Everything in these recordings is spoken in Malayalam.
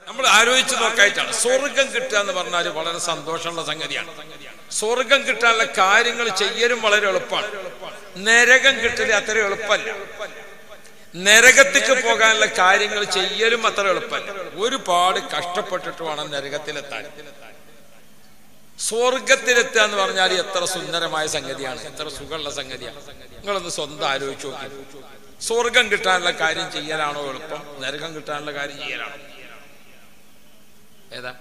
നമ്മൾ ആലോചിച്ച് നോക്കായിട്ടാണ്. സ്വർഗം കിട്ടുക എന്ന് പറഞ്ഞാൽ വളരെ സന്തോഷമുള്ള സംഗതിയാണ്. സ്വർഗം കിട്ടാനുള്ള കാര്യങ്ങൾ ചെയ്യലും വളരെ എളുപ്പമാണ്. നരകം കിട്ടല് അത്ര എളുപ്പമല്ല. നരകത്തേക്ക് പോകാനുള്ള കാര്യങ്ങൾ ചെയ്യലും അത്ര എളുപ്പമല്ല. ഒരുപാട് കഷ്ടപ്പെട്ടിട്ട് വേണം നരകത്തിലെത്താൻ. സ്വർഗത്തിലെത്തുക എന്ന് പറഞ്ഞാൽ എത്ര സുന്ദരമായ സംഗതിയാണ്, എത്ര സുഖമുള്ള സംഗതിയാണ്. നിങ്ങളൊന്ന് സ്വന്തം ആലോചിച്ച് നോക്കി. സ്വർഗം കിട്ടാനുള്ള കാര്യം ചെയ്യലാണോ എളുപ്പം, നരകം കിട്ടാനുള്ള കാര്യം ചെയ്യലാണോ? ഏതാ?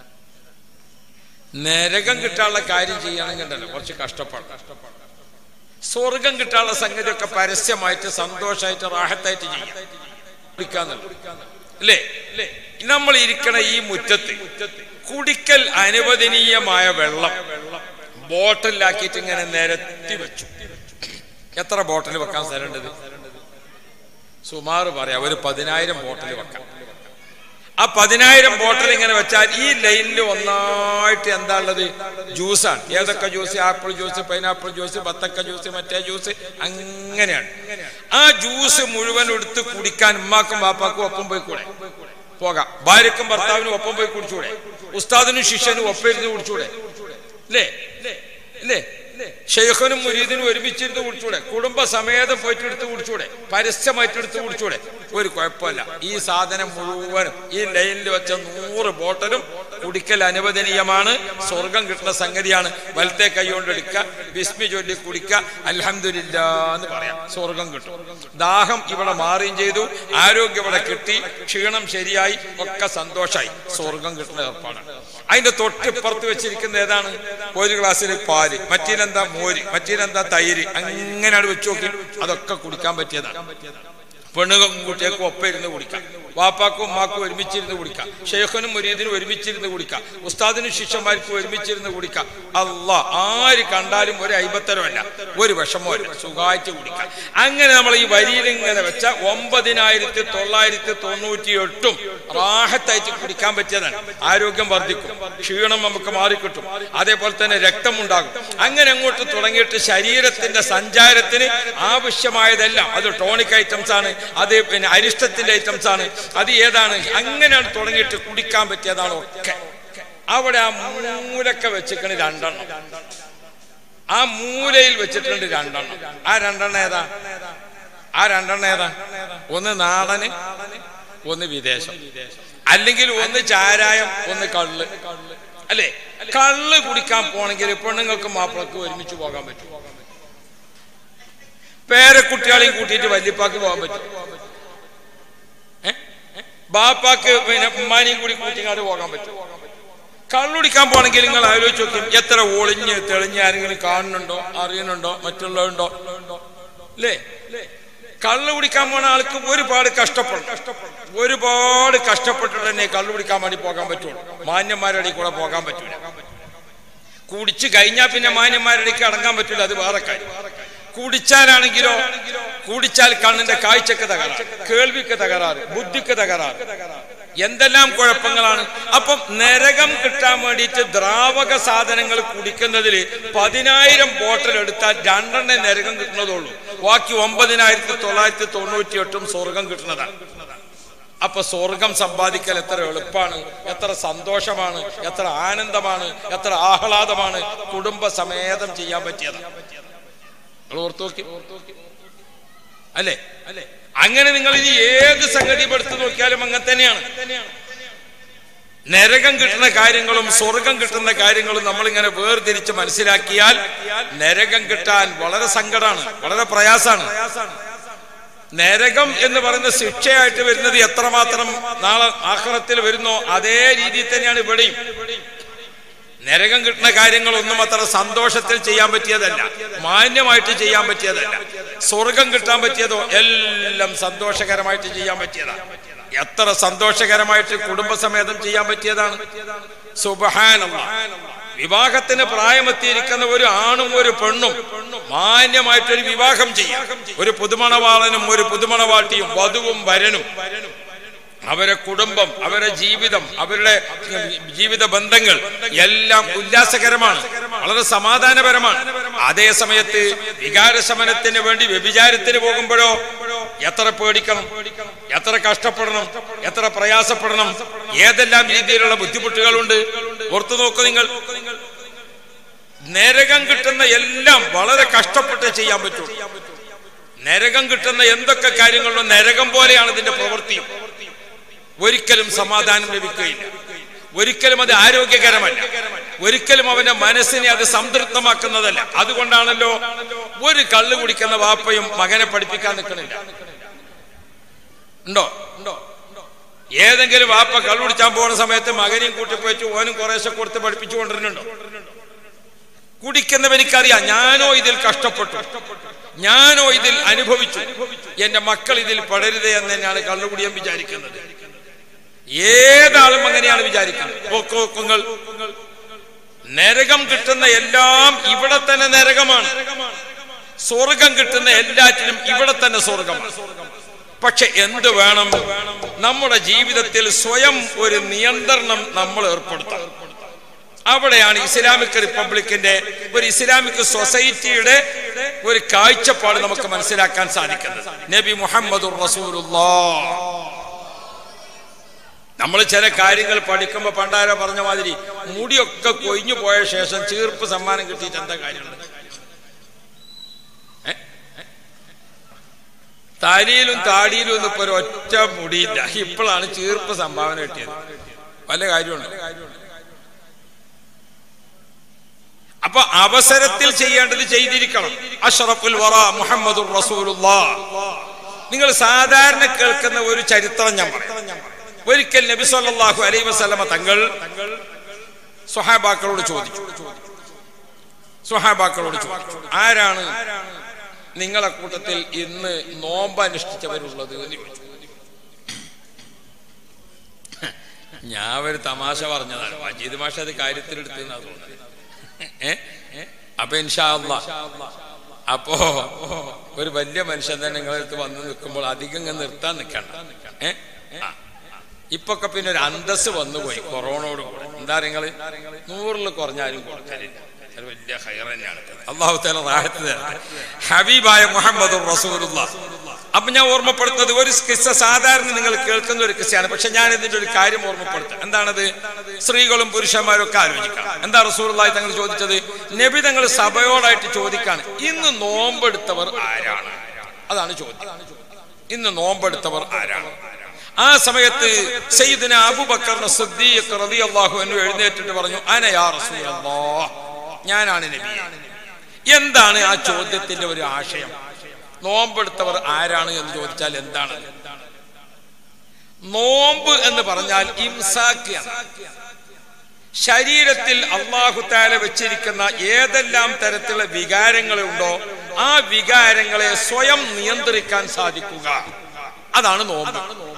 നരകം കിട്ടാനുള്ള കാര്യം ചെയ്യണമെങ്കിൽ ഉണ്ടല്ലോ കുറച്ച് കഷ്ടപ്പാട്. സ്വർഗം കിട്ടാനുള്ള സംഗതിയൊക്കെ പരസ്യമായിട്ട് സന്തോഷമായിട്ട് റാഹത്തായിട്ട് ചെയ്യാം അല്ലേ? നമ്മൾ ഇരിക്കണ ഈ മുറ്റത്ത് കുടിക്കൽ അനുവദനീയമായ വെള്ളം ബോട്ടിലാക്കിയിട്ട് ഇങ്ങനെ നിരത്തി വെച്ചു. എത്ര ബോട്ടിൽ വെക്കാൻ സ്ഥലമുണ്ടത്? സുമാറ് പറയാം, ഒരു 10,000 ബോട്ടിൽ വെക്കാം. ആ 10,000 ബോട്ടിൽ ഇങ്ങനെ വെച്ചാൽ ഈ ലൈനിൽ ഒന്നായിട്ട് എന്താ ഉള്ളത്? ജ്യൂസാണ്. ഏതൊക്കെ juice? Apple juice, pineapple juice, ബത്തക്ക ജ്യൂസ്, മറ്റേ ജ്യൂസ്, അങ്ങനെയാണ്. ആ ജ്യൂസ് മുഴുവൻ എടുത്ത് കുടിക്കാൻ ഉമ്മാക്കും ബാപ്പാക്കും ഒപ്പം പോയി കൂടെ പോകാം. ഭാര്യക്കും ഭർത്താവിനും ഒപ്പം പോയി കുടിച്ചൂടെ? ഉസ്താദിനും ശിഷ്യനും ഒപ്പം ഇരുന്ന് കുടിച്ചൂടെ? അല്ലേ? അല്ലേ? ഷെയ്ഖനും മുരീദിനും ഒരുമിച്ചിരുന്ന് കുടിച്ചൂടെ? കുടുംബസമേതം പോയിട്ട് എടുത്ത് കുടിച്ചൂടെ? പരസ്യമായിട്ട് എടുത്ത് കുടിച്ചൂടെ? ഒരു കുഴപ്പമില്ല. ഈ സാധനം മുഴുവനും ഈ ലൈനിൽ വെച്ച 100 ബോട്ടലും കുടിക്കൽ അനുവദനീയമാണ്. സ്വർഗം കിട്ടുന്ന സംഗതിയാണ്. വലത്തെ കൈ കൊണ്ട് എടുക്കുക, ബിസ്മി ചൊല്ലി കുടിക്കുക, അൽഹംദുലില്ലാ എന്ന് പറയാം. സ്വർഗം കിട്ടും. ദാഹം ഇവിടെ മാറുകയും ചെയ്തു, ആരോഗ്യം ഇവിടെ കിട്ടി, ക്ഷീണം ശരിയായി, ഒക്കെ സന്തോഷമായി. സ്വർഗം കിട്ടുന്ന ഏർപ്പാടാണ്. അതിന്റെ തൊട്ടിപ്പുറത്ത് വെച്ചിരിക്കുന്ന ഏതാണ്? ഒരു ഗ്ലാസ്സിൽ പാല്, മറ്റേലെന്താ മോര്, മറ്റേലെന്താ തൈര്, അങ്ങനെയാണ് വെച്ച് നോക്കി. അതൊക്കെ കുടിക്കാൻ പറ്റിയതാണ്. പെണ്ണുകൾക്കും കുട്ടികൾക്കും ഒപ്പം ഇരുന്ന് കുടിക്കാം, വാപ്പാക്കും ഉമ്മാക്കും ഒരുമിച്ചിരുന്ന് കുടിക്കാം, ഷെയ്ഖനും മുരീദിനും ഒരുമിച്ചിരുന്ന് കുടിക്കാം, ഉസ്താദിനും ശിഷ്യന്മാർക്കും ഒരുമിച്ചിരുന്ന് കുടിക്കാം. അല്ലാ, ആര് കണ്ടാലും ഒരു അയ്പത്തരമല്ല, ഒരു വിഷമമല്ല, സുഖമായിട്ട് കുടിക്കാം. അങ്ങനെ നമ്മൾ ഈ വരിയിൽ ഇങ്ങനെ വെച്ച 9,998 റാഹത്തായിട്ട് കുടിക്കാൻ പറ്റിയതാണ്. ആരോഗ്യം വർദ്ധിക്കും, ക്ഷീണം നമുക്ക് മാറിക്കിട്ടും, അതേപോലെ തന്നെ രക്തമുണ്ടാകും. അങ്ങനെ അങ്ങോട്ട് തുടങ്ങിയിട്ട് ശരീരത്തിന്റെ സഞ്ചാരത്തിന് ആവശ്യമായതെല്ലാം, അത് ടോണിക് ഐറ്റംസ് ആണ്, അത് പിന്നെ അരിഷ്ടത്തിന്റെ ഐറ്റംസ് ആണ്, അത് ഏതാണ്, അങ്ങനെയാണ് തുടങ്ങിയിട്ട് കുടിക്കാൻ പറ്റിയതാണ് ഒക്കെ. അവിടെ ആ മൂലൊക്കെ വെച്ചിട്ടുണ്ട് 2 എണ്ണം. ആ മൂലയിൽ വെച്ചിട്ടുണ്ട് 2 എണ്ണം. ആ 2 എണ്ണം ഏതാ? ആ 2 എണ്ണം ഏതാ? ഒന്ന് നാടന്, ഒന്ന് വിദേശം. അല്ലെങ്കിൽ ഒന്ന് ചാരായം, ഒന്ന് കള്ള്. അല്ലേ? കള്ള് കുടിക്കാൻ പോണെങ്കിൽ പെണ്ണുങ്ങൾക്കും മാപ്പിളക്കും ഒരുമിച്ച് പോകാൻ പറ്റും. പേരക്കുട്ടികളെയും കൂട്ടിയിട്ട് വല്യപ്പാക്ക് പോകാൻ പറ്റും. ബാപ്പാക്ക് പിന്നെ ഉമ്മാനെയും കൂടി കൂട്ടിങ്ങാട് പോകാൻ പറ്റും. കള്ളുടിക്കാൻ പോണെങ്കിൽ നിങ്ങൾ ആലോചിച്ച് നോക്കും, എത്ര ഒളിഞ്ഞ് തെളിഞ്ഞ് ആരെങ്കിലും കാണുന്നുണ്ടോ, അറിയുന്നുണ്ടോ, മറ്റുള്ളവരുണ്ടോ? അല്ലേ? കള്ളു കുടിക്കാൻ പോണ ആൾക്ക് ഒരുപാട് കഷ്ടപ്പെടും. ഒരുപാട് കഷ്ടപ്പെട്ടിട്ട് തന്നെ കള്ളു കുടിക്കാൻ വേണ്ടി പോകാൻ പറ്റുള്ളൂ. മാന്യന്മാരുടെ കൂടെ പോകാൻ പറ്റൂല. കുടിച്ചു കഴിഞ്ഞാൽ പിന്നെ മാന്യന്മാരുടെ അടങ്ങാൻ പറ്റൂല, അത് വേറെ കാര്യം. കുടിച്ചാലാണെങ്കിലോ, കുടിച്ചാൽ കണ്ണിന്റെ കാഴ്ചക്ക് തകരാറ്, കേൾവിക്ക് തകരാറ്, ബുദ്ധിക്ക് തകരാറ്, എന്തെല്ലാം കുഴപ്പങ്ങളാണ്. അപ്പം നരകം കിട്ടാൻ വേണ്ടിയിട്ട് ദ്രാവക സാധനങ്ങൾ കുടിക്കുന്നതിൽ 10,000 ബോട്ടിൽ എടുത്താൽ 2 എണ്ണം നരകം കിട്ടുന്നതുള്ളൂ. ബാക്കി 9,998 സ്വർഗം കിട്ടുന്നതാണ്. അപ്പൊ സ്വർഗം സമ്പാദിക്കൽ എത്ര എളുപ്പമാണ്, എത്ര സന്തോഷമാണ്, എത്ര ആനന്ദമാണ്, എത്ര ആഹ്ലാദമാണ്. കുടുംബസമേതം ചെയ്യാൻ പറ്റിയതാണ്. അല്ലേ? അങ്ങനെ നിങ്ങൾ ഇനി ഏത് സംഗതി എടുത്തു നോക്കിയാലും അങ്ങനെ തന്നെയാണ്. നരകം കിട്ടുന്ന കാര്യങ്ങളും സ്വർഗം കിട്ടുന്ന കാര്യങ്ങളും നമ്മളിങ്ങനെ വേർതിരിച്ച് മനസ്സിലാക്കിയാൽ നരകം കിട്ടാൻ വളരെ സങ്കടമാണ്, വളരെ പ്രയാസമാണ്. നരകം എന്ന് പറയുന്ന ശിക്ഷയായിട്ട് വരുന്നത് എത്രമാത്രം നാളെ ആഖിറത്തിൽ വരുന്നോ അതേ രീതിയിൽ തന്നെയാണ് ഇവിടെയും. നരകം കിട്ടുന്ന കാര്യങ്ങളൊന്നും അത്ര സന്തോഷത്തിൽ ചെയ്യാൻ പറ്റിയതല്ല, മാന്യമായിട്ട് ചെയ്യാൻ പറ്റിയതല്ല. സ്വർഗം കിട്ടാൻ പറ്റിയതോ എല്ലാം സന്തോഷകരമായിട്ട് ചെയ്യാൻ പറ്റിയതാണ്. എത്ര സന്തോഷകരമായിട്ട് കുടുംബസമേതം ചെയ്യാൻ പറ്റിയതാണ്. സുബ്ഹാനല്ലാഹ്. വിവാഹത്തിന് പ്രായമെത്തിയിരിക്കുന്ന ഒരു ആണും ഒരു പെണ്ണും മാന്യമായിട്ടൊരു വിവാഹം ചെയ്യാം. ഒരു പുതുമണവാളനും ഒരു പുതുമണവാട്ടിയും, വധുവും വരനും, അവരുടെ കുടുംബം, അവരുടെ ജീവിതം, അവരുടെ ജീവിത ബന്ധങ്ങൾ എല്ലാം ഉല്ലാസകരമാണ്, വളരെ സമാധാനപരമാണ്. അതേ സമയത്ത് വികാരശമനത്തിന് വേണ്ടി വ്യഭിചാരത്തിന് പോകുമ്പോഴോ എത്ര പേടിക്കണം, എത്ര കഷ്ടപ്പെടണം, എത്ര പ്രയാസപ്പെടണം, ഏതെല്ലാം രീതിയിലുള്ള ബുദ്ധിമുട്ടുകളുണ്ട് ഓർത്തു നോക്കൂ നിങ്ങൾ. നരകം കിട്ടുന്ന എല്ലാം വളരെ കഷ്ടപ്പെട്ട് ചെയ്യാൻ പറ്റും. നരകം കിട്ടുന്ന എന്തൊക്കെ കാര്യങ്ങളുണ്ടോ നരകം പോലെയാണ് ഇതിന്റെ പ്രവൃത്തി. ഒരിക്കലും സമാധാനം ലഭിക്കുകയില്ല, ഒരിക്കലും അത് ആരോഗ്യകരമല്ല, ഒരിക്കലും അവന്റെ മനസ്സിനെ അത് സംതൃപ്തമാക്കുന്നതല്ല. അതുകൊണ്ടാണല്ലോ ഒരു കള്ളു കുടിക്കുന്ന വാപ്പയും മകനെ പഠിപ്പിക്കാൻ നിൽക്കണില്ല. ഉണ്ടോ? ഏതെങ്കിലും വാപ്പ കള്ളു കുടിച്ചാൻ പോകുന്ന സമയത്ത് മകനെയും കൂട്ടിപ്പോയിട്ട് ഓനും കുറേശ്ശെ കൊടുത്ത് പഠിപ്പിച്ചു കൊണ്ടിരുന്നുണ്ടോ? കുടിക്കുന്നവനിക്കറിയാം, ഞാനോ ഇതിൽ കഷ്ടപ്പെട്ടു, ഞാനോ ഇതിൽ അനുഭവിച്ചു, എന്റെ മക്കൾ ഇതിൽ പെടരുതേ എന്ന് തന്നെയാണ് കള്ളുകുടിയൻ വിചാരിക്കുന്നത്. ഏതാളും അങ്ങനെയാണ് വിചാരിക്കുന്നത്. നരകം കിട്ടുന്ന എല്ലാം ഇവിടെ തന്നെ നരകമാണ്, സ്വർഗം കിട്ടുന്ന എല്ലാറ്റിനും ഇവിടെ തന്നെ സ്വർഗമാണ്. പക്ഷെ എന്ത് വേണം? നമ്മുടെ ജീവിതത്തിൽ സ്വയം ഒരു നിയന്ത്രണം നമ്മൾ ഏർപ്പെടുത്തണം. അവിടെയാണ് ഇസ്ലാമിക് റിപ്പബ്ലിക്കിന്റെ, ഒരു ഇസ്ലാമിക് സൊസൈറ്റിയുടെ ഒരു കാഴ്ചപ്പാട് നമുക്ക് മനസ്സിലാക്കാൻ സാധിക്കുന്നത്. നബി മുഹമ്മദുർ റസൂലുള്ളാഹ്. നമ്മൾ ചില കാര്യങ്ങൾ പഠിക്കുമ്പോൾ പണ്ടാരോ പറഞ്ഞ മാതിരി മുടിയൊക്കെ കൊഴിഞ്ഞു പോയ ശേഷം ചീർപ്പ് സമ്മാനം കിട്ടിയിട്ട് എന്താ കാര്യമുള്ളത്? തലയിലും താടിയിലും ഒന്നും ഇപ്പൊ ഒരൊറ്റ മുടിയില്ല, ഇപ്പോഴാണ് ചീർപ്പ് സംഭാവന കിട്ടിയത്. പല കാര്യമുണ്ട്. അപ്പൊ അവസരത്തിൽ ചെയ്യേണ്ടത് ചെയ്തിരിക്കണം. അഷ്റഫുൽ വറ മുഹമ്മദുർ റസൂലുള്ളാഹ്. നിങ്ങൾ സാധാരണ കേൾക്കുന്ന ഒരു ചരിത്രം ഞാൻ പറയാം. ഒരിക്കൽ നബി സല്ലല്ലാഹു അലൈഹി വസല്ലമ തങ്ങൾ സ്വഹാബാക്കളോട് ചോദിച്ചു, ആരാണ് നിങ്ങളെ കൂട്ടത്തിൽ ഇന്ന് നോമ്പ് അനുഷ്ഠിച്ചവരുള്ളത് എന്ന് ചോദിച്ചു. ഞാൻ ഒരു തമാശ പറഞ്ഞതാണ്, മജീദ് മാഷ അത് കാര്യത്തിലെടുത്തെന്നാ തോന്നുന്നത്. അപ്പൊ ഇൻഷാ അല്ലാഹ് അപ്പോ ഒരു വലിയ മനുഷ്യൻ തന്നെ നിങ്ങളടുത്ത് വന്ന് നിൽക്കുമ്പോൾ അധികം ഇങ്ങനെ നിർത്താൻ നിൽക്കണ്ട. ഇപ്പൊക്കെ പിന്നെ ഒരു അന്തസ് വന്നുപോയി കൊറോണയോട് കൂടെ. എന്താ നിങ്ങള് 100 കുറഞ്ഞാലും കൊടുക്കലില്ല, അത് വലിയ ഖൈർ തന്നെയാണ്. അല്ലാഹു തആല റാഹത്ത് തരട്ടെ. ഹബീബായ മുഹമ്മദുർ റസൂലുള്ളാഹ്. അപ്പൊ ഞാൻ ഓർമ്മപ്പെടുത്തുന്നത് ഒരു കിസ്സ, സാധാരണ നിങ്ങൾ കേൾക്കുന്ന ഒരു കിസ്സയാണ്, പക്ഷെ ഞാൻ ഇതിന്റെ ഒരു കാര്യം ഓർമ്മപ്പെടുത്താം. എന്താണത്? സ്ത്രീകളും പുരുഷന്മാരും ഒക്കെ ആലോചിക്കാം. എന്താ റസൂലുള്ളാഹി തങ്ങൾ ചോദിച്ചത്? നബി തങ്ങൾ സഭയോടായിട്ട് ചോദിക്കാണ്, ഇന്ന് നോമ്പെടുത്തവർ ആരാണ്? അതാണ് ചോദ്യം. ഇന്ന് നോമ്പെടുത്തവർ ആരാണ്? ആ സമയത്ത് സയ്യിദുനാ അബൂബക്കർ സിദ്ദീഖ് റളിയല്ലാഹു അൻഹു എഴുന്നേറ്റിട്ട് പറഞ്ഞു, അന യാ റസൂലല്ലാഹ്, ഞാനാണ് നബിയെ. എന്താണ് ആ ചോദ്യത്തിന്റെ ഒരു ആശയം? നോമ്പെടുത്തവർ ആരാണ് എന്ന് ചോദിച്ചാൽ എന്താണ്? നോമ്പ് എന്ന് പറഞ്ഞാൽ ഇംസാക്ക്. ശരീരത്തിൽ അല്ലാഹു തആല വെച്ചിരിക്കുന്ന ഏതെല്ലാം തരത്തിലുള്ള വികാരങ്ങളുണ്ടോ ആ വികാരങ്ങളെ സ്വയം നിയന്ത്രിക്കാൻ സാധിക്കുക, അതാണ് നോമ്പ്.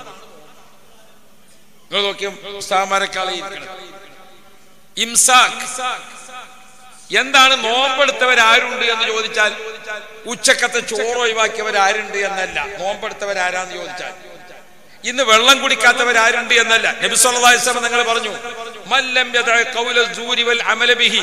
നിങ്ങൾ നോക്കിയും ഇംസാക്ക്. എന്താണ്? നോമ്പെടുത്തവരാരുണ്ട് എന്ന് ചോദിച്ചാൽ ഉച്ചക്കത്തെ ചോറ് ഒഴിവാക്കിയവരാരുണ്ട് എന്നല്ല. നോമ്പെടുത്തവരാരാന്ന് ചോദിച്ചാൽ ഇന്ന് വെള്ളം കുടിക്കാത്തവരാരുണ്ട് എന്നല്ല. നബി സല്ലല്ലാഹു അലൈഹി വസല്ലം നിങ്ങൾ പറഞ്ഞു, മല്ലം യദഅ ഖൗല സൂരി വൽ അമല ബിഹി.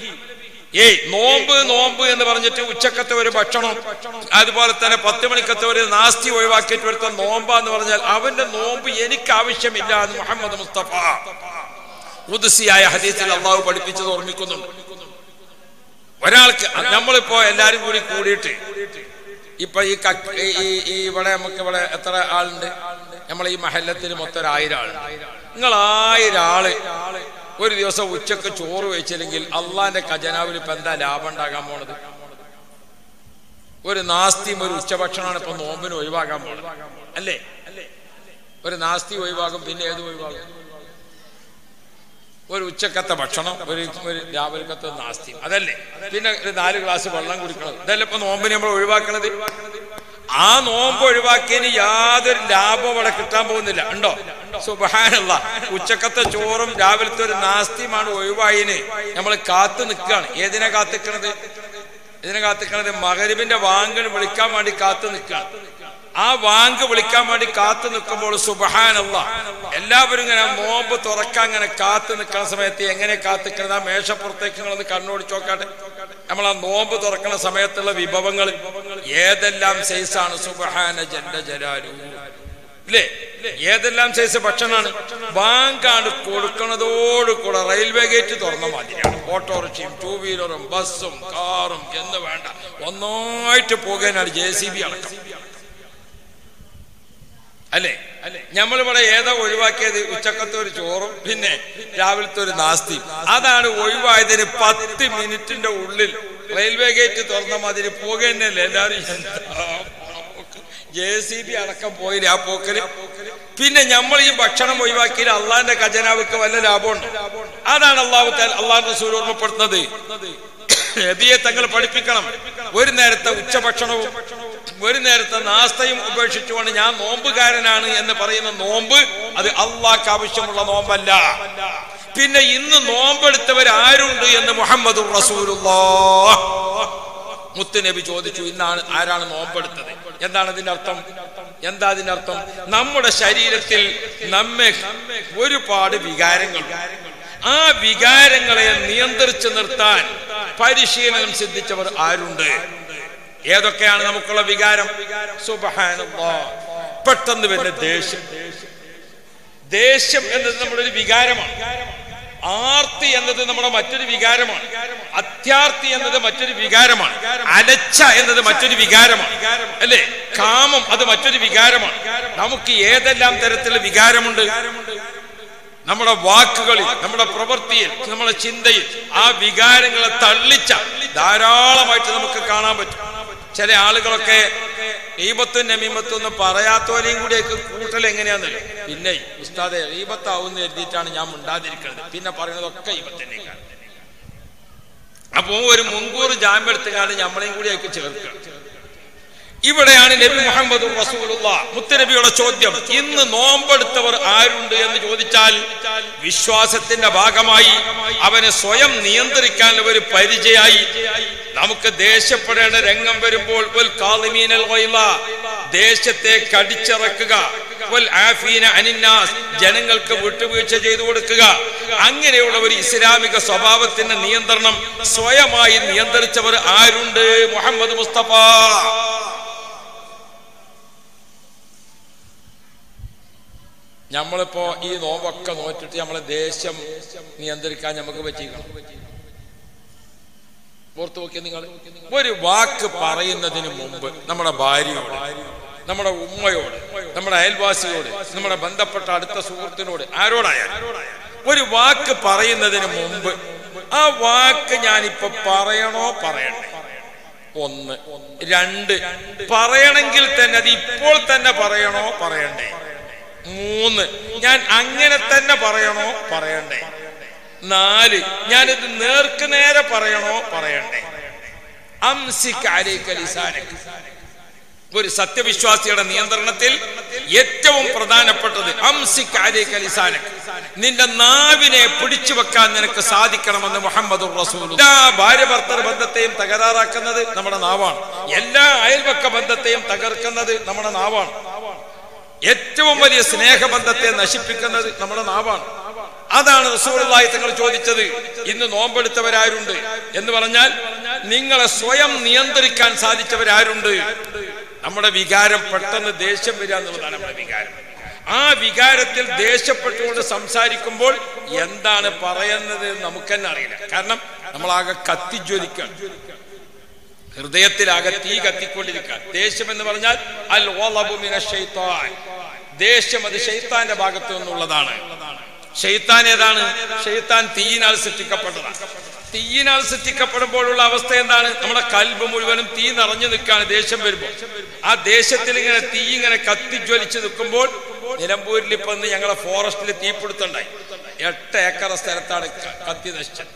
നോമ്പ് എന്ന് പറഞ്ഞിട്ട് ഉച്ചക്കത്തെ ഒരു ഭക്ഷണം, അതുപോലെ തന്നെ 10 മണിക്കത്തെ ഒരു നാസ്തി ഒഴിവാക്കിയിട്ട് വരുത്ത നോമ്പാന്ന് പറഞ്ഞാൽ അവന്റെ നോമ്പ് എനിക്ക് ആവശ്യമില്ല എന്ന് മുഹമ്മദ് മുസ്തഫ ഖുദ്സിയായ ഹദീസിൽ അല്ലാഹു പഠിപ്പിച്ചത് ഓർമ്മിക്കുന്നുണ്ട്. ഒരാൾക്ക്, നമ്മളിപ്പോ എല്ലാരും കൂടിയിട്ട് ഇപ്പൊ ഇവിടെ നമുക്ക് ഇവിടെ എത്ര ആളുണ്ട്? നമ്മളെ ഈ മഹല്ലത്തിൽ മൊത്തം 1000 ആളുണ്ട്. നിങ്ങൾ 1000 ആള് ഒരു ദിവസം ഉച്ചക്ക് ചോറ് വെച്ചില്ലെങ്കിൽ അള്ളാന്റെ ഖജനാവിൽ ഇപ്പൊ എന്താ ലാഭം ഉണ്ടാകാൻ പോണത്? ഒരു നാസ്തിയും ഒരു ഉച്ചഭക്ഷണമാണ് ഇപ്പൊ നോമ്പിന് ഒഴിവാക്കാൻ പോണത്, അല്ലേ? ഒരു നാസ്തി ഒഴിവാകും, പിന്നെ ഏത് ഒഴിവാകും? ഒരു ഉച്ചക്കത്തെ ഭക്ഷണം, ഒരു രാവിലത്തെ നാസ്തി, അതല്ലേ? പിന്നെ ഒരു 4 ഗ്ലാസ് വെള്ളം കുടിക്കണം. ഇതല്ലേ ഇപ്പൊ നോമ്പിന് നമ്മൾ ഒഴിവാക്കണത്? ആ നോമ്പ് ഒഴിവാക്കിയതിന് യാതൊരു ലാഭം അവിടെ കിട്ടാൻ പോകുന്നില്ല. ഉണ്ടോ? സുബ്ഹാനല്ലാഹ്. ഉച്ചക്കത്തെ ചോറും രാവിലത്തെ ഒരു നാസ്തിയുമാണ് ഒഴിവായിന് നമ്മൾ കാത്തു നിൽക്കുകയാണ്. ഏതിനെ കാത്തിക്കണത്? മഗ്‌രിബിന്റെ വാങ്കിന് വിളിക്കാൻ വേണ്ടി കാത്തു നിൽക്കുകയാണ്. ആ വാങ്ക് വിളിക്കാൻ വേണ്ടി കാത്തു നിൽക്കുമ്പോൾ സുബ്ഹാനല്ലാഹ് എല്ലാവരും ഇങ്ങനെ നോമ്പ് തുറക്കാൻ ഇങ്ങനെ കാത്തു നിൽക്കുന്ന സമയത്ത് എങ്ങനെ കാത്തിക്കുന്നത്? ആ മേശപ്പുറത്തേക്ക് നിങ്ങളൊന്ന് കണ്ണോടിച്ച് നോക്കാട്ടെ. നമ്മൾ ആ നോമ്പ് തുറക്കുന്ന സമയത്തുള്ള വിഭവങ്ങൾ ഏതെല്ലാം സൈസാണ് സുബ്ഹാന ജല്ല ജലാലുഹു അല്ലേ? ഏതെല്ലാം സൈസ് ഭക്ഷണമാണ്. ബാങ്കാണ് കൊടുക്കുന്നതോടുകൂടെ റെയിൽവേ ഗേറ്റ് തുറന്ന മാതിരിയാണ്. ഓട്ടോറിക്ഷയും ടൂ വീലറും ബസ്സും കാറും എന്ന് വേണ്ട ഒന്നായിട്ട് പോകാനാണ് JCB അടക്കം അല്ലേ? നമ്മളിവിടെ ഏതാ ഒഴിവാക്കിയത്? ഉച്ചക്കത്തെ ഒരു ചോറും പിന്നെ രാവിലത്തെ ഒരു നാസ്തിയും. അതാണ് ഒഴിവായതിന് 10 മിനിറ്റിന്റെ ഉള്ളിൽ റെയിൽവേ ഗേറ്റ് തുറന്ന മാതിരി പോകേണ്ടല്ലേ എല്ലാവരും. JCB അടക്കം പോയില്ല ആ പോക്കല്. പിന്നെ നമ്മൾ ഈ ഭക്ഷണം ഒഴിവാക്കിയാൽ അള്ളാന്റെ ഖജനാവുക്ക് വല്ല ലാഭമുണ്ട്? അതാണ് അള്ളാഹു റസൂൽ ഓർമ്മപ്പെടുത്തുന്നത്. നബിയെ തങ്ങൾ പഠിപ്പിക്കണം. ഒരു നേരത്തെ ഉച്ചഭക്ഷണവും ഒരു നേരത്തെ നാസ്തയും ഉപേക്ഷിച്ചുകൊണ്ട് ഞാൻ നോമ്പുകാരനാണ് എന്ന് പറയുന്ന നോമ്പ് അത് അള്ളാഹ്ക്ക് ആവശ്യമുള്ള നോമ്പല്ല. പിന്നെ ഇന്ന് നോമ്പെടുത്തവർ ആരുണ്ട് എന്ന് മുഹമ്മദുർ റസൂലുള്ളാഹ് മുത്തുനബി ചോദിച്ചു. ഇന്നാണ് ആരാണ് നോമ്പെടുത്തത്? എന്താണ് അതിന്റെ അർത്ഥം? എന്താ അതിന്റെ അർത്ഥം? നമ്മുടെ ശരീരത്തിൽ നമ്മെ ഒരുപാട് വികാരങ്ങൾ, ആ വികാരങ്ങളെ നിയന്ത്രിച്ചു നിർത്താൻ പരിശീലനം സിദ്ധിച്ചവർ ആരുണ്ട്? ഏതൊക്കെയാണ് നമുക്കുള്ള വികാരം? സുബ്ഹാനല്ലാഹ്, പെട്ടെന്ന് വരുന്ന ദേഷ്യം. ദേഷ്യം എന്നത് നമ്മുടെ ഒരു വികാരമാണ്. ആർത്തി എന്നത് നമ്മുടെ മറ്റൊരു വികാരമാണ്. അത്യാർത്തി എന്നത് മറ്റൊരു വികാരമാണ്. അലച്ച എന്നത് മറ്റൊരു വികാരമാണ് അല്ലേ? കാമം അത് മറ്റൊരു വികാരമാണ്. നമുക്ക് ഏതെല്ലാം തരത്തിലുള്ള വികാരമുണ്ട്? നമ്മുടെ വാക്കുകളിൽ, നമ്മുടെ പ്രവൃത്തിയിൽ, നമ്മുടെ ചിന്തയിൽ ആ വികാരങ്ങളെ തള്ളിച്ച ധാരാളമായിട്ട് നമുക്ക് കാണാൻ പറ്റും. ചില ആളുകളൊക്കെ ഈബത്തും നമീമത്തും ഒന്നും പറയാത്തവരെയും കൂടിയൊക്കെ കൂട്ടൽ എങ്ങനെയാന്നല്ലോ. പിന്നെ ഉസ്താദെ ഈബത്താവുന്ന എഴുതിയിട്ടാണ് ഞാൻ മിണ്ടാതിരിക്കുന്നത്, പിന്നെ പറയുന്നതൊക്കെ ഈബത്തിനേക്കാണ്. അപ്പോ ഒരു മുൻകൂർ ജാമ്യം എടുത്തുകാണ്ട് നമ്മളെയും കൂടിയൊക്കെ ചേർക്കുക. ഇവിടെയാണ് നബി മുഹമ്മദ് റസൂലുള്ളാഹ് മുത്തനബിയുടെ ചോദ്യം. ഇന്ന് നോമ്പെടുത്തവർ ആരുണ്ട് എന്ന് ചോദിച്ചാൽ വിശ്വാസത്തിന്റെ ഭാഗമായി അവനെ സ്വയം നിയന്ത്രിക്കാനുള്ള ഒരു പരിചയമായി. നമുക്ക് ദേഷ്യപ്പെടേണ്ട രംഗം വരുമ്പോൾ ദേഷ്യത്തെ കടിച്ചിറക്കുക, ജനങ്ങൾക്ക് വിട്ടുവീഴ്ച ചെയ്തു കൊടുക്കുക. അങ്ങനെയുള്ള ഒരു ഇസ്ലാമിക സ്വഭാവത്തിന്റെ നിയന്ത്രണം സ്വയമായി നിയന്ത്രിച്ചവർ ആരുണ്ട്? മുഹമ്മദ് മുസ്തഫ. നമ്മളിപ്പോ ഈ നോമ്പൊക്കെ നോറ്റിട്ട് നമ്മളെ ദേഷ്യം നിയന്ത്രിക്കാൻ നമുക്ക് പറ്റിക്കണം. ഓർത്തു നോക്കിയ നിങ്ങൾ, ഒരു വാക്ക് പറയുന്നതിന് മുമ്പ് നമ്മുടെ ഭാര്യയോട്, നമ്മുടെ ഉമ്മയോട്, നമ്മുടെ അയൽവാസിയോട്, നമ്മുടെ ബന്ധപ്പെട്ട അടുത്ത സുഹൃത്തിനോട്, ആരോടായാലും ഒരു വാക്ക് പറയുന്നതിന് മുമ്പ് ആ വാക്ക് ഞാനിപ്പോ പറയണോ പറയണ്ടേ? 1. 2, പറയണമെങ്കിൽ തന്നെ അത് ഇപ്പോൾ തന്നെ പറയണോ പറയണ്ടേ? 3, ഞാൻ അങ്ങനെ തന്നെ പറയണോ പറയണ്ടേ? 4, ഞാനിത് നേർക്ക് നേരെ പറയണോ പറയണ്ടേ? അംസിക് അലൈക ലിസാനക. ഒരു സത്യവിശ്വാസിയുടെ നിയന്ത്രണത്തിൽ ഏറ്റവും പ്രധാനപ്പെട്ടത് അംസിക് അലൈക ലിസാനക, നിന്റെ നാവിനെ പിടിച്ചു വെക്കാൻ നിനക്ക് സാധിക്കണമെന്ന് മുഹമ്മദുർ റസൂലുള്ളാഹ്. എല്ലാ ഭാര്യ ഭർത്തൃ ബന്ധത്തെയും തകരാറാക്കുന്നത് നമ്മുടെ നാവാണ്. എല്ലാ അയൽവക്ക ബന്ധത്തെയും തകർക്കുന്നത് നമ്മുടെ നാവാണ്. ഏറ്റവും വലിയ സ്നേഹബന്ധത്തെ നശിപ്പിക്കുന്നത് നമ്മുടെ നാവാണ്. അതാണ് റസൂലുള്ളാഹി തങ്ങൾ ചോദിച്ചത്, ഇന്ന് നോമ്പെടുത്തവരാരുണ്ട് എന്ന് പറഞ്ഞാൽ നിങ്ങളെ സ്വയം നിയന്ത്രിക്കാൻ സാധിച്ചവരാരുണ്ട്? നമ്മുടെ വികാരം പെട്ടെന്ന് ദേഷ്യം വരിക എന്നുള്ളതാണ് നമ്മുടെ വികാരം. ആ വികാരത്തിൽ ദേഷ്യപ്പെട്ടുകൊണ്ട് സംസാരിക്കുമ്പോൾ എന്താണ് പറയുന്നത് നമുക്ക് തന്നെ അറിയില്ല. കാരണം നമ്മളാകെ കത്തിജ്വലിക്കാൻ, ഹൃദയത്തിലാകെ തീ കത്തിക്കൊണ്ടിരിക്കുക. ദേഷ്യം എന്ന് പറഞ്ഞാൽ അൽ ഗളബു മിനശ് ശൈത്താൻ, ദേഷ്യം അത് ശൈത്താന്റെ ഭാഗത്തു നിന്നുള്ളതാണ്. ശൈത്താൻ ഏതാണ്? ശൈത്താൻ തീയിനാൽ സൃഷ്ടിക്കപ്പെട്ടതാണ്. തീയിനാൽ സൃഷ്ടിക്കപ്പെടുമ്പോഴുള്ള അവസ്ഥ എന്താണ്? നമ്മുടെ കൽബ് മുഴുവനും തീ നിറഞ്ഞു നിൽക്കുകയാണ് ദേഷ്യം വരുമ്പോൾ. ആ ദേഷ്യത്തിൽ ഇങ്ങനെ തീ ഇങ്ങനെ കത്തിജ്വലിച്ച് നിൽക്കുമ്പോൾ, നിലമ്പൂരിൽ ഇപ്പൊ ഞങ്ങളെ ഫോറസ്റ്റിൽ തീപിടുത്തുണ്ടായി. 8 ഏക്കർ സ്ഥലത്താണ് കത്തി നശിച്ചത്.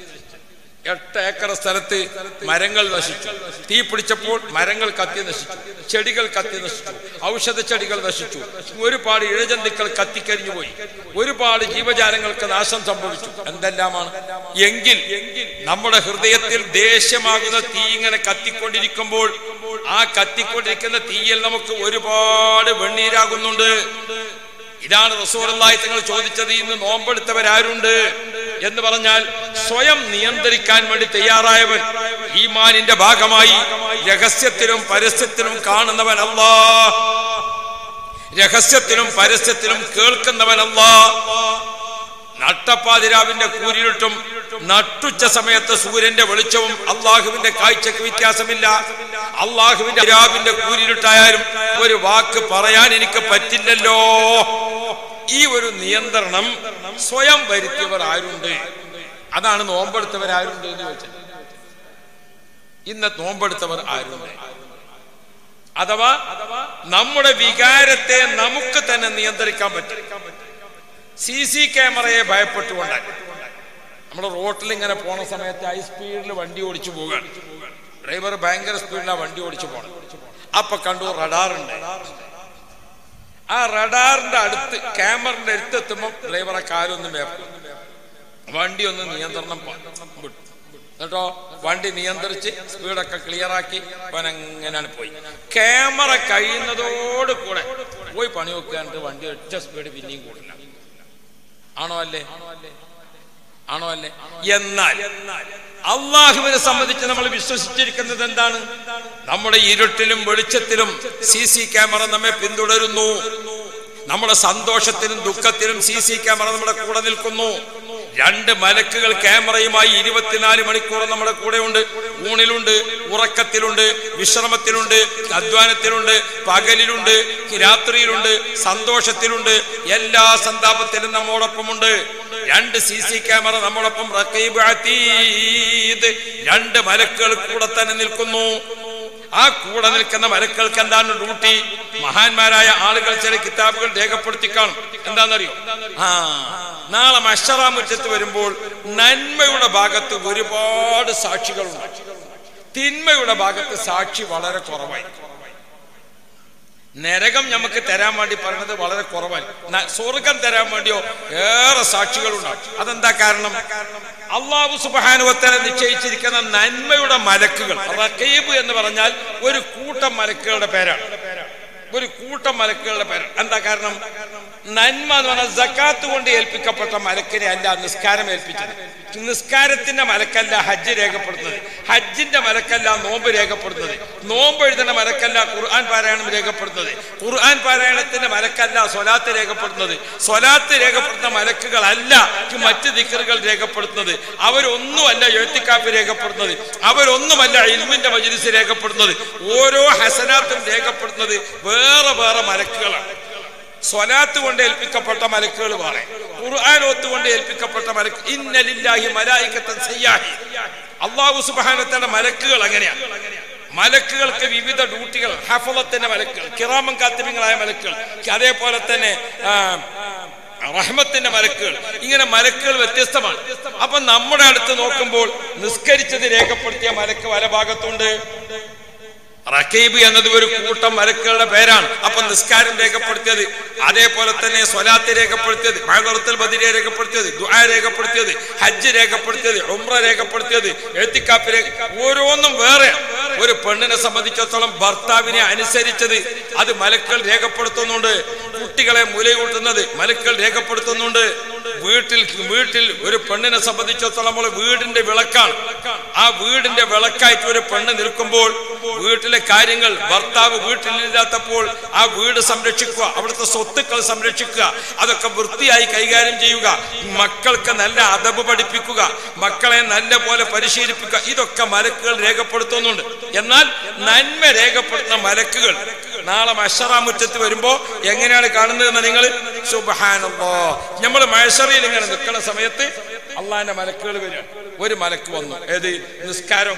8 ഏക്കർ സ്ഥലത്ത് മരങ്ങൾ നശിച്ചു. തീ പിടിച്ചപ്പോൾ മരങ്ങൾ കത്തി നശിച്ചു, ചെടികൾ കത്തി നശിച്ചു, ഔഷധ ചെടികൾ നശിച്ചു, ഒരുപാട് ഇഴജന്തുക്കൾ കത്തിക്കരിഞ്ഞു പോയി, ഒരുപാട് ജീവജാലങ്ങൾക്ക് നാശം സംഭവിച്ചു. എന്തെല്ലാമാണ്? എങ്കിൽ നമ്മുടെ ഹൃദയത്തിൽ ദേഷ്യമാകുന്ന തീ ഇങ്ങനെ കത്തിക്കൊണ്ടിരിക്കുമ്പോൾ ആ കത്തിക്കൊണ്ടിരിക്കുന്ന തീയിൽ നമുക്ക് ഒരുപാട് വെണ്ണീരാകുന്നുണ്ട്. ഇതാണ് റസൂലുള്ളാഹി തങ്ങൾ ചോദിച്ചത്, ഇന്ന് നോമ്പെടുത്തവരാരുണ്ട് എന്ന് പറഞ്ഞാൽ സ്വയം നിയന്ത്രിക്കാൻ വേണ്ടി തയ്യാറായവൻ. ഈമാനിന്റെ ഭാഗമായി രഹസ്യത്തിലും പരസ്യത്തിലും കാണുന്നവൻ അല്ലാഹ്, രഹസ്യത്തിലും പരസ്യത്തിലും കേൾക്കുന്നവൻ അല്ലാഹ്. നട്ടപ്പാതിരാവിന്റെ കൂരിരുട്ടും നട്ടുച്ച സമയത്ത് സൂര്യന്റെ വെളിച്ചവും അള്ളാഹുവിന്റെ കാഴ്ചക്ക് വ്യത്യാസമില്ല. അള്ളാഹുവിന്റെ രാവിന്റെ കൂരിരുട്ടായാലും ഒരു വാക്ക് പറയാൻ എനിക്ക് പറ്റില്ലല്ലോ. ഈ ഒരു നിയന്ത്രണം സ്വയം വരുത്തിയവർ ആരുണ്ട്? അതാണ് നോമ്പെടുത്തവർ ആരുണ്ട് എന്ന് ചോദിച്ചത്. ഇന്ന് നോമ്പെടുത്തവർ ആരുണ്ട്? അഥവാ നമ്മുടെ വികാരത്തെ നമുക്ക് തന്നെ നിയന്ത്രിക്കാൻ പറ്റും. CC ക്യാമറയെ ഭയപ്പെട്ടുകൊണ്ടാണ് നമ്മൾ റോട്ടിൽ ഇങ്ങനെ പോണ സമയത്ത് ഹൈ സ്പീഡിൽ വണ്ടി ഓടിച്ചു പോവുകയാണ്. ഡ്രൈവർ ഭയങ്കര സ്പീഡിലാണ് വണ്ടി ഓടിച്ചു പോകണം. അപ്പൊ കണ്ടു റഡാറുണ്ട്. ആ റഡാറിന്റെ അടുത്ത് ക്യാമറന്റെ അടുത്തെത്തുമ്പോൾ ഡ്രൈവറെ കാലൊന്നും വേപ്പം, വണ്ടി ഒന്ന് നിയന്ത്രണം വിട്ടു കേട്ടോ. വണ്ടി നിയന്ത്രിച്ച് സ്പീഡൊക്കെ ക്ലിയറാക്കി അവനെങ്ങനെയാണ് പോയി. ക്യാമറ കഴിയുന്നതോട് കൂടെ പോയി പണി വെക്കാണ്ട് വണ്ടി ഒറ്റ സ്പീഡ് പിന്നെയും കൂടില്ല. ആണോ അല്ലേ? ആണോ അല്ലേ? എന്നാൽ അള്ളാഹുവിനെ സംബന്ധിച്ച് നമ്മൾ വിശ്വസിച്ചിരിക്കുന്നത് എന്താണ്? നമ്മുടെ ഇരുട്ടിലും വെളിച്ചത്തിലും CC ക്യാമറ നമ്മെ പിന്തുടരുന്നു. നമ്മുടെ സന്തോഷത്തിലും ദുഃഖത്തിലും CC ക്യാമറ നമ്മുടെ കൂടെ നിൽക്കുന്നു. 2 മലക്കുകൾ ക്യാമറയുമായി 24 മണിക്കൂർ നമ്മുടെ കൂടെ ഉണ്ട്. ഊണിലുണ്ട്, ഉറക്കത്തിലുണ്ട്, വിശ്രമത്തിലുണ്ട്, അധ്വാനത്തിലുണ്ട്, പകലിലുണ്ട്, രാത്രിയിലുണ്ട്, സന്തോഷത്തിലുണ്ട്, എല്ലാ സന്താപത്തിലും നമ്മോടൊപ്പമുണ്ട്. 2 CC ക്യാമറ നമ്മോടൊപ്പം, റഖീബ് അതീദ്, 2 മലക്കുകൾ കൂടെ തന്നെ നിൽക്കുന്നു. ആ കൂടെ നിൽക്കുന്ന മലക്കുകൾക്ക് എന്താണ് ഡ്യൂട്ടി? മഹാന്മാരായ ആളുകൾ ചില കിതാബുകൾ രേഖപ്പെടുത്തി കാണും. എന്താണെന്നറിയോ? നാളെ മഹ്ശറ മുറ്റത്ത് വരുമ്പോൾ നന്മയുടെ ഭാഗത്ത് ഒരുപാട് സാക്ഷികളുണ്ട്, തിന്മയുടെ ഭാഗത്ത് സാക്ഷി വളരെ കുറവായി. നരകം നമുക്ക് തരാൻ വേണ്ടി പറയുന്നത് വളരെ കുറവായി, സ്വർഗം തരാൻ വേണ്ടിയോ ഏറെ സാക്ഷികളുണ്ടാവും. അതെന്താ കാരണം? അല്ലാഹു സുബ്ഹാനഹു വ തആല നിശ്ചയിച്ചിരിക്കുന്ന നന്മയുടെ മലക്കുകൾ, റഖീബ് എന്ന് പറഞ്ഞാൽ ഒരു കൂട്ടം മലക്കുകളുടെ പേരാണ്. ഒരു കൂട്ടം മലക്കുകളുടെ പേരാണ്. എന്താ കാരണം? നന്മ എന്ന് പറഞ്ഞാൽ സക്കാത്ത് കൊണ്ട് ഏൽപ്പിക്കപ്പെട്ട മലക്കിനെ അല്ല നിസ്കാരം ഏൽപ്പിച്ചത്. നിസ്കാരത്തിന്റെ മലക്കല്ല ഹജ്ജ് രേഖപ്പെടുത്തുന്നത്, ഹജ്ജിന്റെ മലക്കല്ല നോമ്പ് രേഖപ്പെടുത്തുന്നത്, നോമ്പ് എഴുതുന്ന മലക്കല്ല ഖുർആൻ പാരായണം രേഖപ്പെടുത്തുന്നത്, ഖുർആൻ പാരായണത്തിന്റെ മലക്കല്ല സ്വലാത്ത് രേഖപ്പെടുത്തുന്നത്, സ്വലാത്ത് രേഖപ്പെടുത്തുന്ന മലക്കുകളല്ല മറ്റ് ദിക്റുകൾ രേഖപ്പെടുത്തുന്നത്, അവരൊന്നുമല്ല ഇഅ്തികാഫ് രേഖപ്പെടുത്തുന്നത്, അവരൊന്നുമല്ല ഇൽമിന്റെ മജ്ലിസ് രേഖപ്പെടുത്തുന്നത്. ഓരോ ഹസനാത്തും രേഖപ്പെടുത്തുന്നത് വേറെ വേറെ മലക്കുകളാണ്. സ്വലാത്ത് കൊണ്ട് ഏൽപ്പിക്കപ്പെട്ട മലക്കുകൾ വേറെ, ഖുർആൻ ഓത്തുകൊണ്ട് ഏൽപ്പിക്കപ്പെട്ട മലക്ക്. ഇന്ന ലില്ലാഹി മലായികത്തൻ സയ്യാഹി, അല്ലാഹു സുബ്ഹാനഹു വ തആല മലക്കുകൾ അങ്ങനെയാണ്. മലക്കുകൾക്ക് വിവിധ ഡ്യൂട്ടികൾ. ഹഫളത്തിന്റെ മലക്കുകൾ, കിറാമൻ കാത്തിബീങ്ങളായ മലക്കുകൾ, അതേപോലെ തന്നെ റഹ്മത്തിന്റെ മലക്കുകൾ. ഇങ്ങനെ മലക്കുകൾ വ്യത്യസ്തമാണ്. അപ്പൊ നമ്മുടെ അടുത്ത് നോക്കുമ്പോൾ നിസ്കരിച്ചത് രേഖപ്പെടുത്തിയ മലക്ക് പല ഭാഗത്തുണ്ട്. റഖീബ് എന്നത് ഒരു കൂട്ടം മലക്കുകളുടെ പേരാണ്. അപ്പൊ നിസ്കാരം രേഖപ്പെടുത്തിയത്, അതേപോലെ തന്നെ സ്വലാത്ത് രേഖപ്പെടുത്തിയത്, മഅറത്തുൽ ബദരിയ രേഖപ്പെടുത്തിയത്, ദുആ രേഖപ്പെടുത്തിയത്, ഹജ്ജ് രേഖപ്പെടുത്തിയത്, ഉംറ രേഖപ്പെടുത്തിയത്, ഇഅ്തികാഫ് ഓരോന്നും വേറെ. ഒരു പെണ്ണിനെ സംബന്ധിച്ചിടത്തോളം ഭർത്താവിനെ അനുസരിച്ചത് അത് മലക്കുകൾ രേഖപ്പെടുത്തുന്നുണ്ട്. കുട്ടികളെ മുലയൂട്ടുന്നത് മലക്കുകൾ രേഖപ്പെടുത്തുന്നുണ്ട്. വീട്ടിൽ ഒരു പെണ്ണിനെ സംബന്ധിച്ചിടത്തോളം വീടിന്റെ വിളക്കാണ്. ആ വീടിന്റെ വിളക്കായിട്ട് ഒരു പെണ്ണ് നിൽക്കുമ്പോൾ വീട്ടിലെ കാര്യങ്ങൾ, ഭർത്താവ് വീട്ടിലില്ലാത്തപ്പോൾ ആ വീട് സംരക്ഷിക്കുക, അവിടുത്തെ സ്വത്തുക്കൾ സംരക്ഷിക്കുക, അതൊക്കെ വൃത്തിയായി കൈകാര്യം ചെയ്യുക, മക്കൾക്ക് നല്ല അദബ് പഠിപ്പിക്കുക, മക്കളെ നല്ല പോലെ പരിശീലിപ്പിക്കുക, ഇതൊക്കെ മലക്കുകൾ രേഖപ്പെടുത്തുന്നുണ്ട്. എന്നാൽ നന്മ രേഖപ്പെടുത്തുന്ന മലക്കുകൾ നാളെ മഹ്ശറ മുറ്റത്ത് വരുമ്പോ എങ്ങനെയാണ് കാണുന്നതെന്ന് നിങ്ങൾ സുബ്ഹാനല്ലാഹ്. നമ്മൾ മഹ്ശറയിൽ ഇങ്ങനെ നിൽക്കുന്ന സമയത്ത് അള്ളാഹിന്റെ മലക്കുകൾ വരിക. ഒരു മലക്ക് വന്നു, ഏത്? നിസ്കാരം.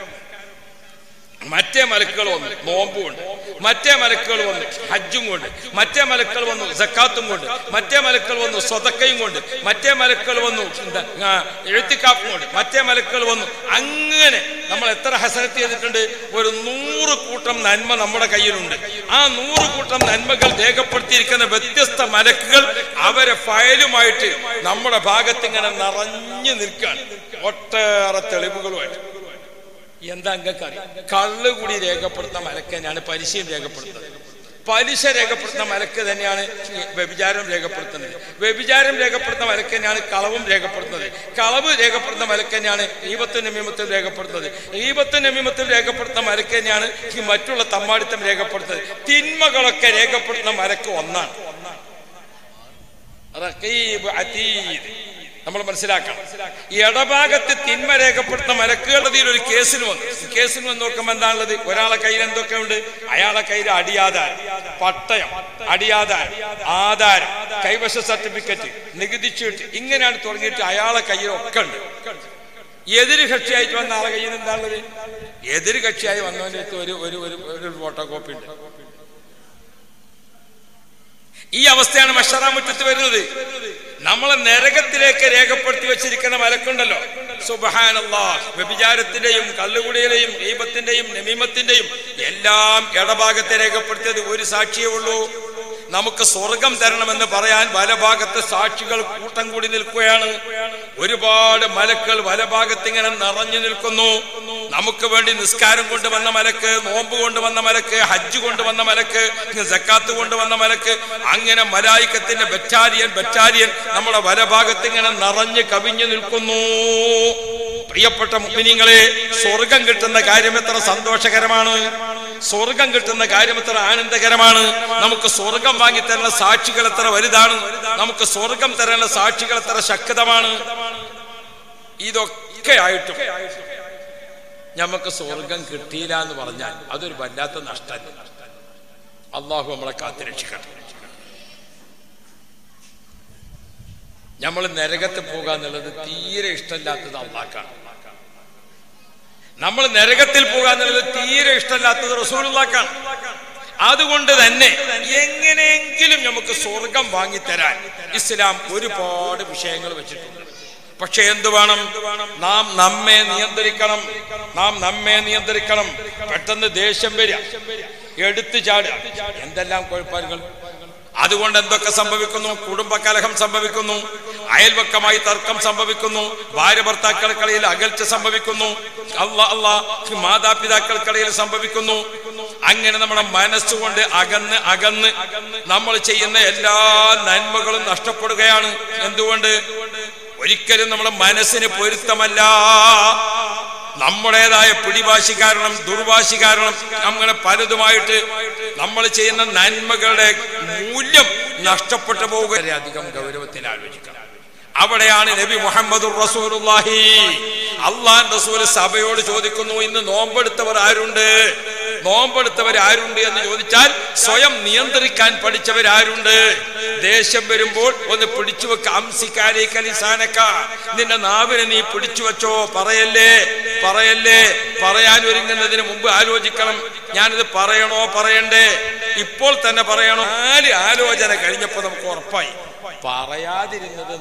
മറ്റേ മലക്കുകൾ വന്നു നോമ്പും കൊണ്ട്, മറ്റേ മലക്കുകൾ വന്നു ഹജ്ജും കൊണ്ട്, മറ്റേ മലക്കുകൾ വന്നു സക്കാത്തും കൊണ്ട്, മറ്റേ മലക്കുകൾ വന്നു സ്വതക്കയും കൊണ്ട്, മറ്റേ മലക്കുകൾ വന്നു ഇഅ്തികാഫും കൊണ്ട്, മറ്റേ മലക്കുകൾ വന്നു. അങ്ങനെ നമ്മൾ എത്ര ഹസനത്ത് ചെയ്തിട്ടുണ്ട്? ഒരു 100 കൂട്ടം നന്മ നമ്മുടെ കയ്യിലുണ്ട്. ആ 100 കൂട്ടം നന്മകൾ രേഖപ്പെടുത്തിയിരിക്കുന്ന വ്യത്യസ്ത മലക്കുകൾ അവരെ ഫയലുമായിട്ട് നമ്മുടെ ഭാഗത്ത് ഇങ്ങനെ നിറഞ്ഞു നിൽക്കുകയാണ്, ഒട്ടേറെ തെളിവുകളുമായിട്ട്. എന്താ അംഗക്കാരി? കള്ള് കൂടി രേഖപ്പെടുത്തുന്ന മലക്കനെയാണ് പരിശീലനം രേഖപ്പെടുത്തുന്നത്. പലിശ രേഖപ്പെടുത്തുന്ന മലക്ക് തന്നെയാണ് വ്യഭിചാരം രേഖപ്പെടുത്തുന്നത്. വ്യഭിചാരം രേഖപ്പെടുത്തുന്ന മലക്ക് തന്നെയാണ് കളവും രേഖപ്പെടുത്തുന്നത്. കളവ് രേഖപ്പെടുത്തുന്ന മലക്ക് തന്നെയാണ് ഗീബത്തും നമീമത്തും രേഖപ്പെടുത്തുന്നത്. ഗീബത്തും നമീമത്തും രേഖപ്പെടുത്തുന്ന മലക്ക് തന്നെയാണ് ഈ മറ്റുള്ള തമ്മാടിത്തം രേഖപ്പെടുത്തുന്നത്. തിന്മകളൊക്കെ രേഖപ്പെടുത്തുന്ന മലക്ക് ഒന്നാണ്. റഖീബ് അതീദ് നമ്മൾ മനസ്സിലാക്കണം. ഈ ഇടഭാഗത്ത് തിന്മ രേഖപ്പെടുത്തുന്ന മലക്കുകളുടെ ഒരു കേസിന് വന്ന് നോക്കുമ്പോൾ എന്താണുള്ളത്? ഒരാളെ കയ്യിൽ എന്തൊക്കെ ഉണ്ട്? അയാളെ കയ്യിൽ അടിയാധാരം, പട്ടയം, അടിയാധാരം, ആധാരം, കൈവശ സർട്ടിഫിക്കറ്റ്, നികുതി ചീട്ട്, ഇങ്ങനെയാണ് തുടങ്ങിയിട്ട് അയാളെ കയ്യിലൊക്കെ ഉണ്ട്. എതിര് കക്ഷിയായിട്ട് വന്ന ആളെ കയ്യിൽ എന്താണുള്ളത്? എതിര് കക്ഷിയായി വന്നവൻ്റെ ഒരു ഫോട്ടോ കോപ്പി ഉണ്ട്. ഈ അവസ്ഥയാണ് മഹ്ശറ മുറ്റത്ത് വരുന്നത്. നമ്മളെ നരകത്തിലേക്ക് രേഖപ്പെടുത്തി വെച്ചിരിക്കുന്ന മലക്കുണ്ടല്ലോ, സുബ്ഹാനല്ലാഹ്, വ്യഭിചാരത്തിന്റെയും കള്ളുകുടിയുടെയും ഗീബത്തിന്റെയും നമീമത്തിന്റെയും എല്ലാം ഇടഭാഗത്തെ രേഖപ്പെടുത്തിയത് ഒരു സാക്ഷിയേ ഉള്ളൂ. നമുക്ക് സ്വർഗം തരണമെന്ന് പറയാൻ വലഭാഗത്ത് സാക്ഷികൾ കൂട്ടം കൂടി നിൽക്കുകയാണ്. ഒരുപാട് മലക്കുകൾ വലഭാഗത്ത് ഇങ്ങനെ നിറഞ്ഞു നിൽക്കുന്നു. നമുക്ക് വേണ്ടി നിസ്കാരം കൊണ്ടുവന്ന മലക്ക്, നോമ്പ് കൊണ്ടുവന്ന മലക്ക്, ഹജ്ജ് കൊണ്ടുവന്ന മലക്ക്, സക്കാത്ത് കൊണ്ടുവന്ന മലക്ക്, അങ്ങനെ മലായിക്കത്തിന്റെ ബറ്റാലിയൻ നമ്മുടെ വലഭാഗത്ത് ഇങ്ങനെ നിറഞ്ഞ് കവിഞ്ഞു നിൽക്കുന്നു. പ്രിയപ്പെട്ട മുഅ്മിനീങ്ങളെ, സ്വർഗം കിട്ടുന്ന കാര്യം എത്ര സന്തോഷകരമാണ്! സ്വർഗം കിട്ടുന്ന കാര്യം എത്ര ആനന്ദകരമാണ്! നമുക്ക് സ്വർഗം വാങ്ങി തരുന്ന സാക്ഷികൾ എത്ര വലുതാണ്! നമുക്ക് സ്വർഗം തരുന്ന സാക്ഷികൾ എത്ര ശക്തമാണ്! ഇതൊക്കെ ആയിട്ടും നമുക്ക് സ്വർഗം കിട്ടിയില്ല എന്ന് പറഞ്ഞാൽ അതൊരു വല്ലാത്ത നഷ്ടം. അള്ളാഹു നമ്മളെ കാത്തുരക്ഷിക്കട്ടെ. നമ്മൾ നരകത്തിൽ പോകാന്നുള്ളത് തീരെ ഇഷ്ടമില്ലാത്തത് അള്ളാഹ്ക്കാണ്. നമ്മൾ നരകത്തിൽ പോകാന്നുള്ളത് തീരെ ഇഷ്ടമില്ലാത്തത് റസൂലുള്ളാഹിക്കാണ്. അതുകൊണ്ട് തന്നെ എങ്ങനെയെങ്കിലും നമുക്ക് സ്വർഗം വാങ്ങിത്തരാൻ ഇസ്ലാം ഒരുപാട് വിഷയങ്ങൾ വെച്ചിട്ടുണ്ട്. പക്ഷെ എന്ത് വേണം? നാം നമ്മെ നിയന്ത്രിക്കണം. പെട്ടെന്ന് ദേഷ്യം വരിക, എടുത്തു ചാടുക, എന്തെല്ലാം കുഴപ്പങ്ങൾ. അതുകൊണ്ട് എന്തൊക്കെ സംഭവിക്കുന്നു? കുടുംബകലഹം സംഭവിക്കുന്നു, അയൽവക്കമായി തർക്കം സംഭവിക്കുന്നു, ഭാര്യ ഭർത്താക്കൾക്കിടയിൽ അകൽച്ച സംഭവിക്കുന്നു, മാതാപിതാക്കൾക്കിടയിൽ സംഭവിക്കുന്നു. അങ്ങനെ നമ്മുടെ മനസ്സുകൊണ്ട് അകന്ന് നമ്മൾ ചെയ്യുന്ന എല്ലാ നന്മകളും നഷ്ടപ്പെടുകയാണ്. എന്തുകൊണ്ട്? ഒരിക്കലും നമ്മുടെ മനസ്സിന് പൊരുത്തമല്ല. നമ്മുടേതായ പിടിവാശി കാരണം, ദുർവാശി കാരണം അങ്ങനെ പലതുമായിട്ട് നമ്മൾ ചെയ്യുന്ന നന്മകളുടെ മൂല്യം നഷ്ടപ്പെട്ടു പോകുക. അധികം ഗൗരവത്തിൽ ആലോചിക്കണം. അവിടെയാണ് നബി മുഹമ്മദുർ റസൂലുള്ളാഹി, അല്ലാഹുവിന്റെ റസൂൽ സഭയോട് ചോദിക്കുന്നു, ഇന്ന് നോമ്പെടുത്തവർ ആരുണ്ട് എന്ന് ചോദിച്ചാൽ സ്വയം നിയന്ത്രിക്കാൻ പഠിച്ചവരാരുണ്ട്? ദേഷ്യം വരുമ്പോൾ ഒന്ന് പിടിച്ചു വെക്ക. നിന്റെ നാവിനെ നീ പിടിച്ചു വെച്ചോ, പറയല്ലേ. പറയാൻ ഒരുങ്ങുന്നതിന് മുമ്പ് ആലോചിക്കണം, ഞാനിത് പറയണോ പറയണ്ടേ, ഇപ്പോൾ തന്നെ പറയണോ? 4 ആലോചന കഴിഞ്ഞപ്പോ നമുക്ക് ഉറപ്പായി പറയാതിരുന്നത്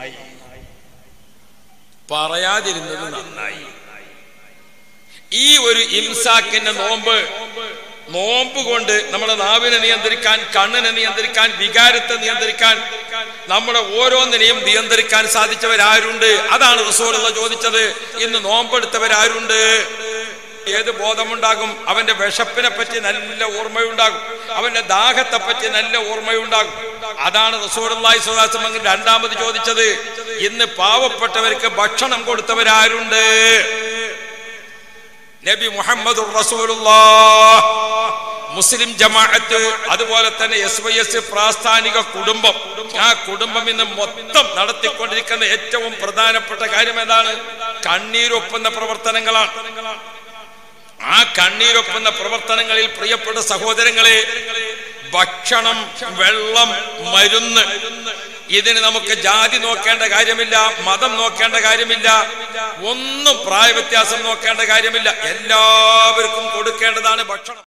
നന്നായി. ഈ ഒരു ഇംസാക്കിന്റെ നോമ്പ് കൊണ്ട് നമ്മുടെ നാവിനെ നിയന്ത്രിക്കാൻ, കണ്ണിനെ നിയന്ത്രിക്കാൻ, വികാരത്തെ നിയന്ത്രിക്കാൻ, നമ്മുടെ ഓരോന്നിനെയും നിയന്ത്രിക്കാൻ സാധിച്ചവരാരുണ്ട്? അതാണ് റസൂലുള്ളാഹി ചോദിച്ചത്. ഇന്ന് നോമ്പെടുത്തവരാരുണ്ട്? ഏത് ബോധമുണ്ടാകും? അവന്റെ വിശപ്പിനെ പറ്റി നല്ല ഓർമ്മയുണ്ടാകും, അവന്റെ ദാഹത്തെ പറ്റി നല്ല ഓർമ്മയുണ്ടാകും. അതാണ് റസൂലുള്ളാഹി സ്വല്ലല്ലാഹു അലൈഹി വസല്ലം രണ്ടാമത് ചോദിച്ചത്. ഇന്ന് പാവപ്പെട്ടവർക്ക് ഭക്ഷണം കൊടുത്തവരാരുണ്ട്? നബി മുഹമ്മദുർ റസൂലുള്ളാഹ്, മുസ്ലിം ജമാഅത്ത്, അതുപോലെ തന്നെ SYS പ്രാസ്ഥാനിക കുടുംബം, ആ കുടുംബം ഇന്ന് മൊത്തം നടത്തിക്കൊണ്ടിരിക്കുന്ന ഏറ്റവും പ്രധാനപ്പെട്ട കാര്യം ഏതാണ്? കണ്ണീരൊപ്പുന്ന പ്രവർത്തനങ്ങളാണ്. ആ കണ്ണീരൊപ്പുന്ന പ്രവർത്തനങ്ങളിൽ പ്രിയപ്പെട്ട സഹോദരങ്ങളെ, ഭക്ഷണം, വെള്ളം, മരുന്ന്, ഇതിന് നമുക്ക് ജാതി നോക്കേണ്ട കാര്യമില്ല, മതം നോക്കേണ്ട കാര്യമില്ല, ഒന്നും പ്രായവ്യത്യാസം നോക്കേണ്ട കാര്യമില്ല. എല്ലാവർക്കും കൊടുക്കേണ്ടതാണ് ഭക്ഷണം.